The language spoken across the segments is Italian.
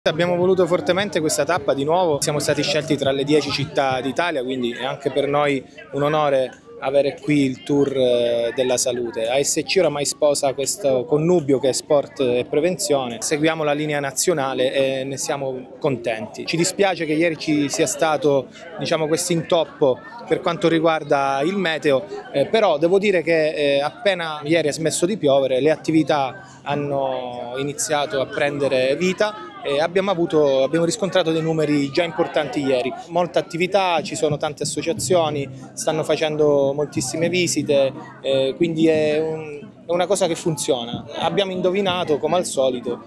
Abbiamo voluto fortemente questa tappa di nuovo, siamo stati scelti tra le 10 città d'Italia, quindi è anche per noi un onore avere qui il tour della salute. ASC oramai sposa questo connubio che è sport e prevenzione, seguiamo la linea nazionale e ne siamo contenti. Ci dispiace che ieri ci sia stato questo intoppo per quanto riguarda il meteo, però devo dire che appena ieri è smesso di piovere le attività hanno iniziato a prendere vita. Abbiamo riscontrato dei numeri già importanti ieri, molta attività, ci sono tante associazioni, stanno facendo moltissime visite, quindi è una cosa che funziona. Abbiamo indovinato come al solito,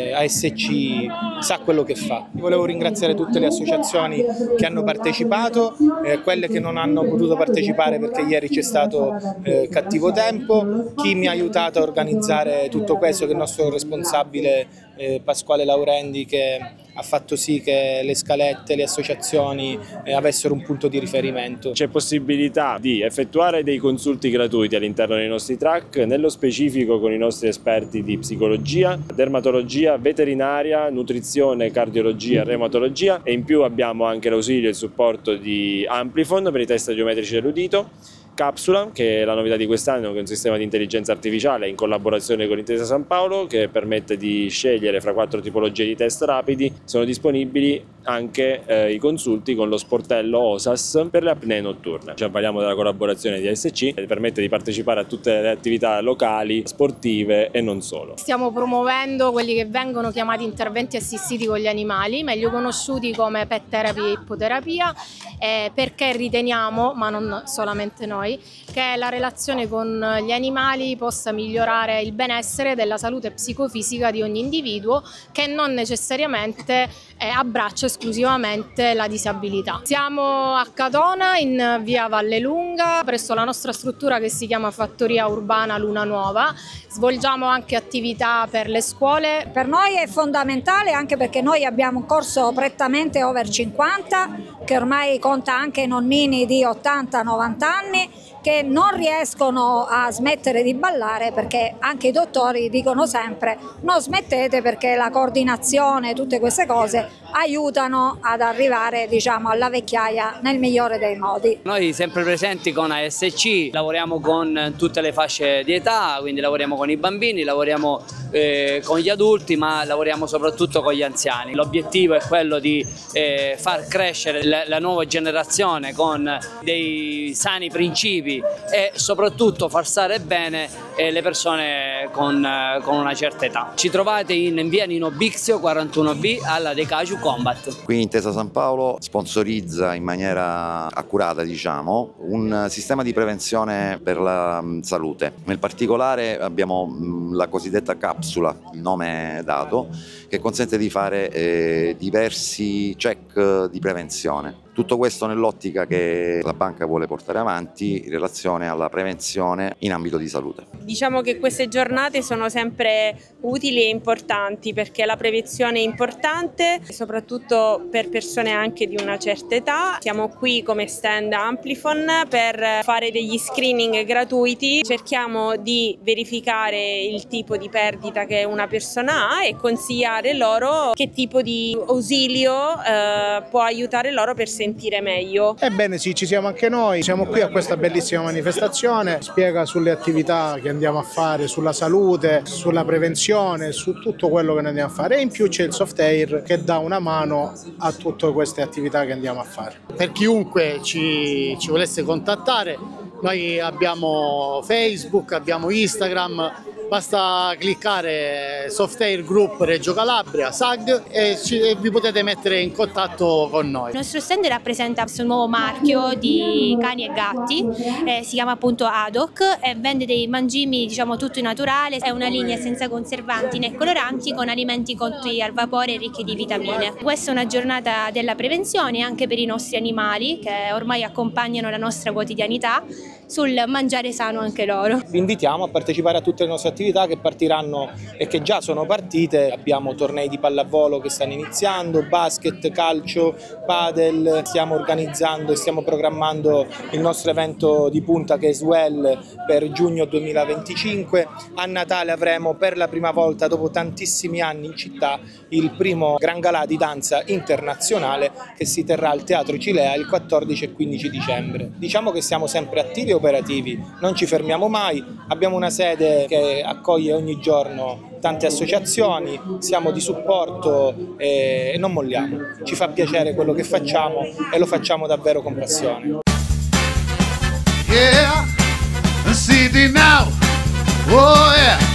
ASC sa quello che fa. Volevo ringraziare tutte le associazioni che hanno partecipato, quelle che non hanno potuto partecipare perché ieri c'è stato cattivo tempo, chi mi ha aiutato a organizzare tutto questo che è il nostro responsabile Pasquale Laurendi, che ha fatto sì che le scalette, le associazioni avessero un punto di riferimento. C'è possibilità di effettuare dei consulti gratuiti all'interno dei nostri track, nello specifico con i nostri esperti di psicologia, dermatologia, veterinaria, nutrizione, cardiologia, reumatologia, e in più abbiamo anche l'ausilio e il supporto di Amplifon per i test geometrici dell'udito, Capsula, che è la novità di quest'anno, che è un sistema di intelligenza artificiale in collaborazione con Intesa San Paolo, che permette di scegliere fra 4 tipologie di test rapidi. Sono disponibili anche i consulti con lo sportello OSAS per le apnee notturne. Ci avvaliamo della collaborazione di ASC, che permette di partecipare a tutte le attività locali, sportive e non solo. Stiamo promuovendo quelli che vengono chiamati interventi assistiti con gli animali, meglio conosciuti come pet therapy e ippoterapia, perché riteniamo, ma non solamente noi, che la relazione con gli animali possa migliorare il benessere della salute psicofisica di ogni individuo, che non necessariamente abbraccia esclusivamente la disabilità. Siamo a Catona, in via Vallelunga, presso la nostra struttura che si chiama Fattoria Urbana Luna Nuova. Svolgiamo anche attività per le scuole. Per noi è fondamentale, anche perché noi abbiamo un corso prettamente over 50, che ormai conta anche nonnini di 80-90 anni, che non riescono a smettere di ballare, perché anche i dottori dicono sempre non smettete, perché la coordinazione, tutte queste cose aiutano ad arrivare alla vecchiaia nel migliore dei modi. Noi sempre presenti con ASC, lavoriamo con tutte le fasce di età, quindi lavoriamo con i bambini, lavoriamo con gli adulti, ma lavoriamo soprattutto con gli anziani. L'obiettivo è quello di far crescere la nuova generazione con dei sani principi e soprattutto far stare bene le persone con una certa età. Ci trovate in via Nino Bixio 41B alla Decaju Combat. Qui Intesa San Paolo sponsorizza in maniera accurata un sistema di prevenzione per la salute. Nel particolare abbiamo la cosiddetta capsula, il nome dato, che consente di fare diversi check di prevenzione. Tutto questo nell'ottica che la banca vuole portare avanti in relazione alla prevenzione in ambito di salute. Diciamo che queste giornate sono sempre utili e importanti, perché la prevenzione è importante, soprattutto per persone anche di una certa età. Siamo qui come stand Amplifon per fare degli screening gratuiti. Cerchiamo di verificare il tipo di perdita che una persona ha e consigliare loro che tipo di ausilio può aiutare loro per sentire meglio. Ebbene sì, ci siamo anche noi, siamo qui a questa bellissima manifestazione, spiega sulle attività che andiamo a fare, sulla salute, sulla prevenzione, su tutto quello che noi andiamo a fare, e in più c'è il soft air che dà una mano a tutte queste attività che andiamo a fare. Per chiunque ci volesse contattare, noi abbiamo Facebook, abbiamo Instagram, basta cliccare Soft Air Group Reggio Calabria, SAG, e vi potete mettere in contatto con noi. Il nostro stand rappresenta questo nuovo marchio di cani e gatti, si chiama appunto Adoc e vende dei mangimi tutto naturale, è una linea senza conservanti né coloranti, con alimenti cotti al vapore e ricchi di vitamine. Questa è una giornata della prevenzione anche per i nostri animali, che ormai accompagnano la nostra quotidianità, sul mangiare sano anche loro. Vi invitiamo a partecipare a tutte le nostre attività attività che partiranno e che già sono partite. Abbiamo tornei di pallavolo che stanno iniziando, basket, calcio, padel, stiamo organizzando e stiamo programmando il nostro evento di punta che è Swell per giugno 2025. A Natale avremo per la prima volta dopo tantissimi anni in città il primo Gran Galà di danza internazionale che si terrà al Teatro Cilea il 14 e 15 dicembre. Diciamo che siamo sempre attivi e operativi, non ci fermiamo mai, abbiamo una sede che accoglie ogni giorno tante associazioni, siamo di supporto e non molliamo. Ci fa piacere quello che facciamo e lo facciamo davvero con passione. Yeah, CD now. Oh yeah.